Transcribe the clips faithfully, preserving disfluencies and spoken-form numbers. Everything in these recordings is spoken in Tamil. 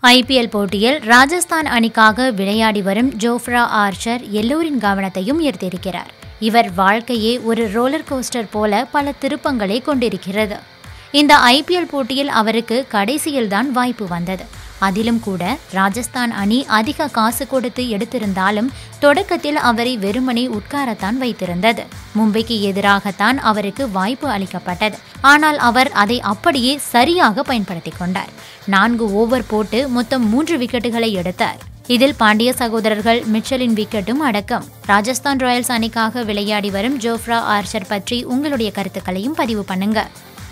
ஐ பி எல் போட்டியில் ராஜஸ்தான் அணிக்காக விளையாடி வரும் ஜோஃப்ரா ஆர்ச்சர் எல்லோரின் கவனத்தையும் ஈர்த்திருக்கிறார். இவர் வாழ்க்கையே ஒரு ரோலர் கோஸ்டர் போல பல திருப்பங்களை கொண்டிருக்கிறது. இந்த ஐ பி எல் போட்டியில் அவருக்கு கடைசியில்தான் வாய்ப்பு வந்தது. அதிலும் கூட ராஜஸ்தான் அணி அதிக காசு கொடுத்து எடுத்திருந்தாலும் தொடக்கத்தில் அவரை வெறுமனே உட்காரத்தான் வைத்திருந்தது. மும்பைக்கு எதிராகத்தான் அவருக்கு வாய்ப்பு அளிக்கப்பட்டது. ஆனால் அவர் அதை அப்படியே சரியாக பயன்படுத்தி கொண்டார். நான்கு ஓவர் போட்டு மொத்தம் மூன்று விக்கெட்டுகளை எடுத்தார். இதில் பாண்டிய சகோதரர்கள் மிச்சலின் விக்கெட்டும் அடக்கம். ராஜஸ்தான் ராயல்ஸ் அணிக்காக விளையாடி வரும் ஜோஃப்ரா ஆர்ச்சர் பற்றி உங்களுடைய கருத்துக்களையும் பதிவு பண்ணுங்க.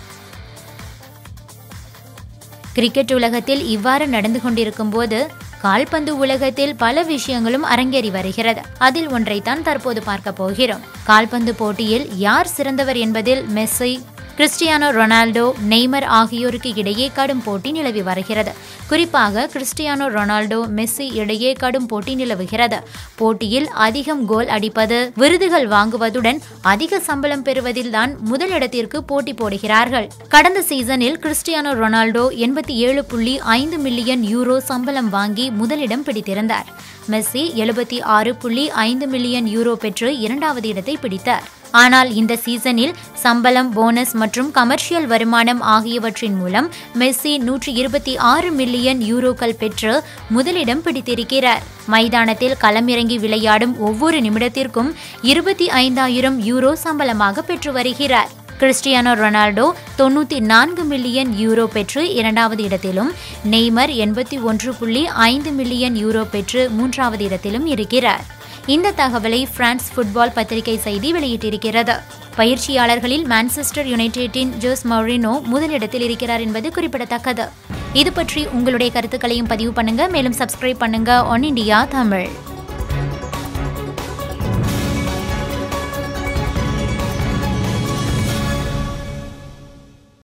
கிரிக்கெட் உலகத்தில் இவ்வாறு நடந்து கொண்டிருக்கும் போது கால்பந்து உலகத்தில் பல விஷயங்களும் அரங்கேறி வருகிறது. அதில் ஒன்றைத்தான் தற்போது பார்க்க போகிறோம். கால்பந்து போட்டியில் யார் சிறந்தவர் என்பதில் மெஸ்ஸி, கிறிஸ்டியானோ ரொனால்டோ, நெய்மர் ஆகியோருக்கு இடையே கடும் போட்டி நிலவி வருகிறது. குறிப்பாக கிறிஸ்டியானோ ரொனால்டோ, மெஸ்ஸி இடையே கடும் போட்டி நிலவுகிறது. போட்டியில் அதிகம் கோல் அடிப்பது, விருதுகள் வாங்குவதுடன் அதிக சம்பளம் பெறுவதில் தான் முதலிடத்திற்கு போட்டி போடுகிறார்கள். கடந்த சீசனில் கிறிஸ்டியானோ ரொனால்டோ எண்பத்தி ஏழு புள்ளி ஐந்து மில்லியன் யூரோ சம்பளம் வாங்கி முதலிடம் பிடித்திருந்தார். மெஸ்ஸி எழுபத்தி ஆறு புள்ளி ஐந்து மில்லியன் யூரோ பெற்று இரண்டாவது இடத்தை பிடித்தார். ஆனால் இந்த சீசனில் சம்பளம், போனஸ் மற்றும் கமர்ஷியல் வருமானம் ஆகியவற்றின் மூலம் மெஸ்ஸி நூற்றி இருபத்தி ஆறு மில்லியன் யூரோக்கள் பெற்று முதலிடம் பிடித்திருக்கிறார். மைதானத்தில் களமிறங்கி விளையாடும் ஒவ்வொரு நிமிடத்திற்கும் இருபத்தி ஐந்தாயிரம் யூரோ சம்பளமாக பெற்று வருகிறார். கிறிஸ்டியானோ ரொனால்டோ தொண்ணூற்றி நான்கு மில்லியன் யூரோ பெற்று இரண்டாவது இடத்திலும், நெய்மர் எண்பத்தி ஒன்று புள்ளி ஐந்து மில்லியன் யூரோ பெற்று மூன்றாவது இடத்திலும் இருக்கிறார். இந்த தகவலை பிரான்ஸ் ஃபுட்பால் பத்திரிகை செய்தி வெளியிட்டிருக்கிறது. பயிற்சியாளர்களில் மான்செஸ்டர் யுனைடெட்டின் ஜோஸ் மௌரினோ முதலிடத்தில் இருக்கிறார் என்பது குறிப்பிடத்தக்கது. இது பற்றி உங்களுடைய கருத்துக்களையும் பதிவு பண்ணுங்க. மேலும் சப்ஸ்கிரைப் பண்ணுங்க ஒன் இண்டியா தமிழ்.